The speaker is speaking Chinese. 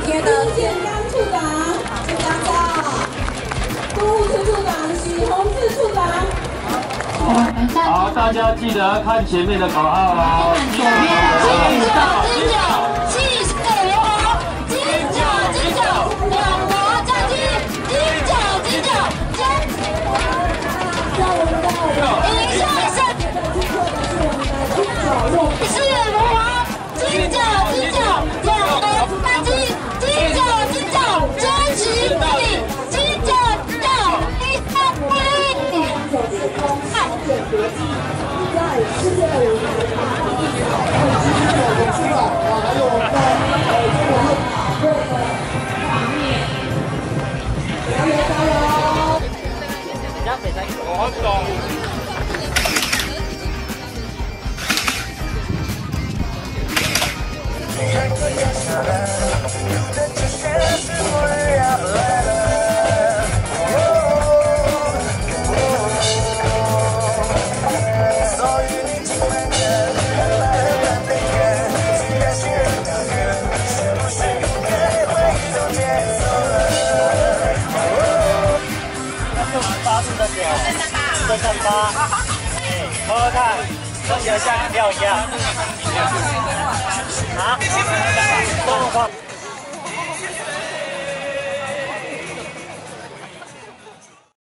业的建刚处长，建刚到，公务处处长许宏志处长。 好，大家记得看前面的口号哦。 左边。 我懂。 238，喝喝看，跟你的像饮料一样。啊？动画。